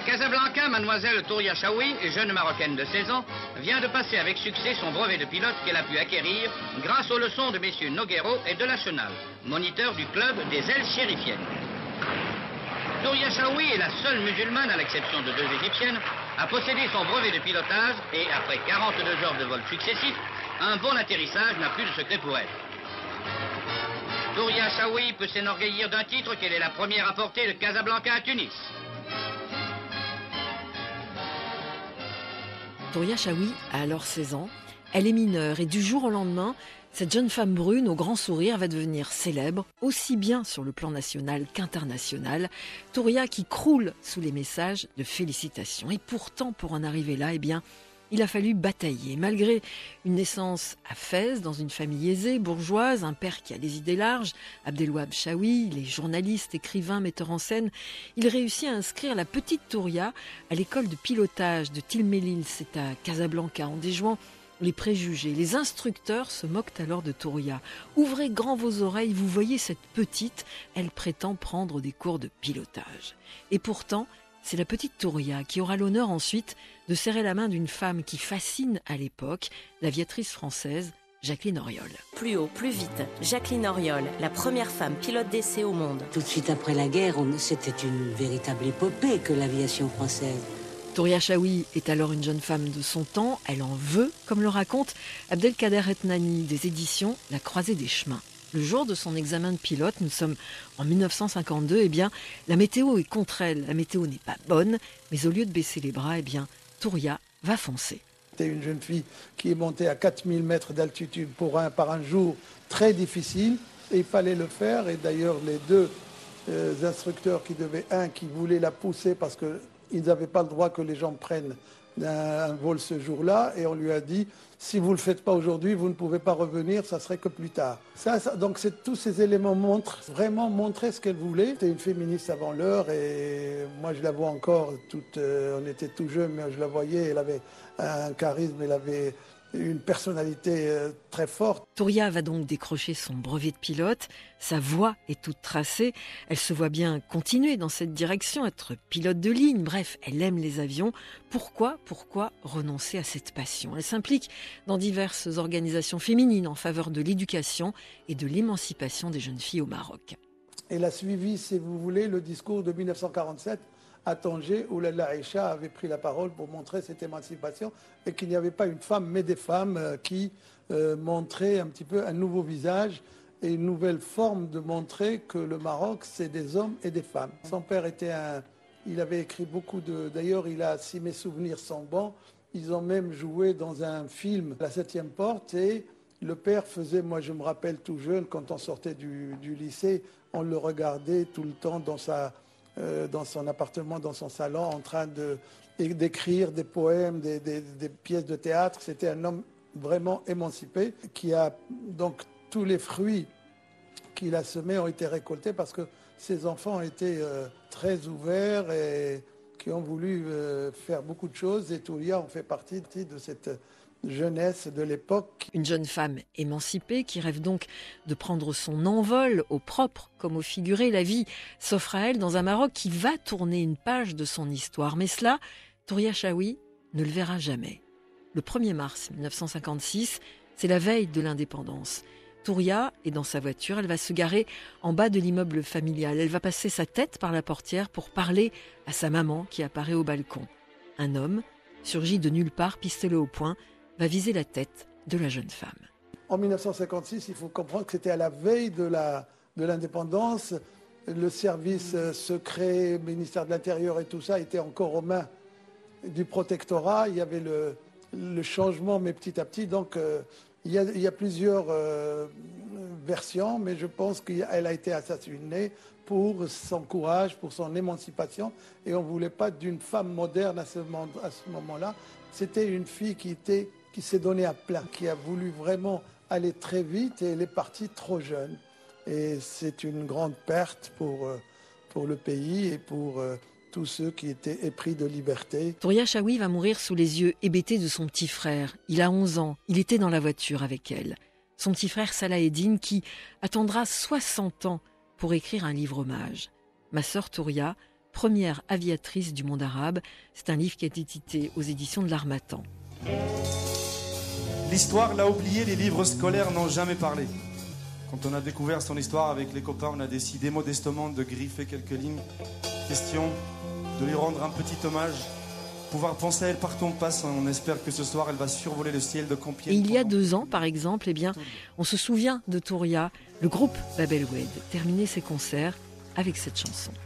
Casablanca, mademoiselle Touria Chaoui, jeune marocaine de 16 ans, vient de passer avec succès son brevet de pilote qu'elle a pu acquérir grâce aux leçons de messieurs Noguero et de la Chenal, moniteurs du club des ailes chérifiennes. Touria Chaoui est la seule musulmane, à l'exception de 2 égyptiennes, à posséder son brevet de pilotage et, après 42 heures de vol successifs, un bon atterrissage n'a plus de secret pour elle. Touria Chaoui peut s'enorgueillir d'un titre qu'elle est la première à porter de Casablanca à Tunis. Touria Chaoui a alors 16 ans. Elle est mineure et du jour au lendemain, cette jeune femme brune au grand sourire va devenir célèbre, aussi bien sur le plan national qu'international. Touria qui croule sous les messages de félicitations. Et pourtant, pour en arriver là, il a fallu batailler. Malgré une naissance à Fès, dans une famille aisée, bourgeoise, un père qui a les idées larges, Abdelouab Chaoui, les journalistes, écrivains, metteurs en scène, il réussit à inscrire la petite Touria à l'école de pilotage de Tilmelil, c'est à Casablanca, en déjouant les préjugés. Les instructeurs se moquent alors de Touria. Ouvrez grand vos oreilles, vous voyez cette petite, elle prétend prendre des cours de pilotage. Et pourtant, c'est la petite Touria qui aura l'honneur ensuite de serrer la main d'une femme qui fascine à l'époque, l'aviatrice française Jacqueline Auriol. Plus haut, plus vite, Jacqueline Auriol, la première femme pilote d'essai au monde. Tout de suite après la guerre, c'était une véritable épopée que l'aviation française. Touria Chaoui est alors une jeune femme de son temps, elle en veut, comme le raconte Abdelkader Etnani des éditions La Croisée des Chemins. Le jour de son examen de pilote, nous sommes en 1952, la météo est contre elle. La météo n'est pas bonne, mais au lieu de baisser les bras, Touria va foncer. C'était une jeune fille qui est montée à 4000 mètres d'altitude par un jour très difficile, et il fallait le faire. Et d'ailleurs, les 2 instructeurs qui voulaient la pousser parce qu'ils n'avaient pas le droit que les gens prennent un vol ce jour-là, et on lui a dit si vous ne le faites pas aujourd'hui, vous ne pouvez pas revenir, ça serait que plus tard. Donc tous ces éléments montraient ce qu'elle voulait. C'était une féministe avant l'heure, et moi je la vois encore, on était tout jeunes, mais je la voyais, elle avait un charisme, elle avait une personnalité très forte. Touria va donc décrocher son brevet de pilote. Sa voie est toute tracée. Elle se voit bien continuer dans cette direction, être pilote de ligne. Bref, elle aime les avions. Pourquoi renoncer à cette passion? Elle s'implique dans diverses organisations féminines en faveur de l'éducation et de l'émancipation des jeunes filles au Maroc. Elle a suivi, si vous voulez, le discours de 1947 à Tanger, où Lalla Aïcha avait pris la parole pour montrer cette émancipation, et qu'il n'y avait pas une femme, mais des femmes qui montraient un petit peu un nouveau visage et une nouvelle forme de montrer que le Maroc, c'est des hommes et des femmes. Son père il avait écrit beaucoup d'ailleurs, si mes souvenirs sont bons, ils ont même joué dans un film, La 7e porte, et le père faisait, moi je me rappelle tout jeune, quand on sortait du lycée, on le regardait tout le temps dans son appartement, dans son salon, en train d'écrire des poèmes, des pièces de théâtre. C'était un homme vraiment émancipé, qui a donc tous les fruits qu'il a semés ont été récoltés, parce que ses enfants étaient très ouverts et qui ont voulu faire beaucoup de choses, et Touria en fait partie de cette jeunesse de l'époque. Une jeune femme émancipée qui rêve donc de prendre son envol, au propre comme au figuré. La vie s'offre à elle dans un Maroc qui va tourner une page de son histoire. Mais cela, Touria Chaoui ne le verra jamais. Le 1er mars 1956, c'est la veille de l'indépendance. Touria est dans sa voiture, elle va se garer en bas de l'immeuble familial. Elle va passer sa tête par la portière pour parler à sa maman qui apparaît au balcon. Un homme, surgi de nulle part, pistolet au poing, va viser la tête de la jeune femme. En 1956, il faut comprendre que c'était à la veille de l'indépendance. Le service secret, ministère de l'Intérieur et tout ça était encore aux mains du protectorat. Il y avait le changement, mais petit à petit. Donc, il y a plusieurs versions, mais je pense qu'elle a été assassinée pour son courage, pour son émancipation. Et on ne voulait pas d'une femme moderne à ce moment-là. C'était une fille qui s'est donnée à plein, qui a voulu vraiment aller très vite, et elle est partie trop jeune. Et c'est une grande perte pour le pays et pour tous ceux qui étaient épris de liberté. Touria Chaoui va mourir sous les yeux hébétés de son petit frère. Il a 11 ans, il était dans la voiture avec elle. Son petit frère Salah Eddine qui attendra 60 ans pour écrire un livre hommage. Ma sœur Touria première aviatrice du monde arabe. C'est un livre qui a été édité aux éditions de l'Harmattan. L'histoire l'a oublié, les livres scolaires n'ont jamais parlé. Quand on a découvert son histoire avec les copains, on a décidé modestement de griffer quelques lignes. Question de lui rendre un petit hommage. Pouvoir penser à elle partout où on passe, on espère que ce soir elle va survoler le ciel de Compiègne. Et il y a 2 ans, par exemple, on se souvient de Touria. Le groupe Bab El Oued terminait ses concerts avec cette chanson.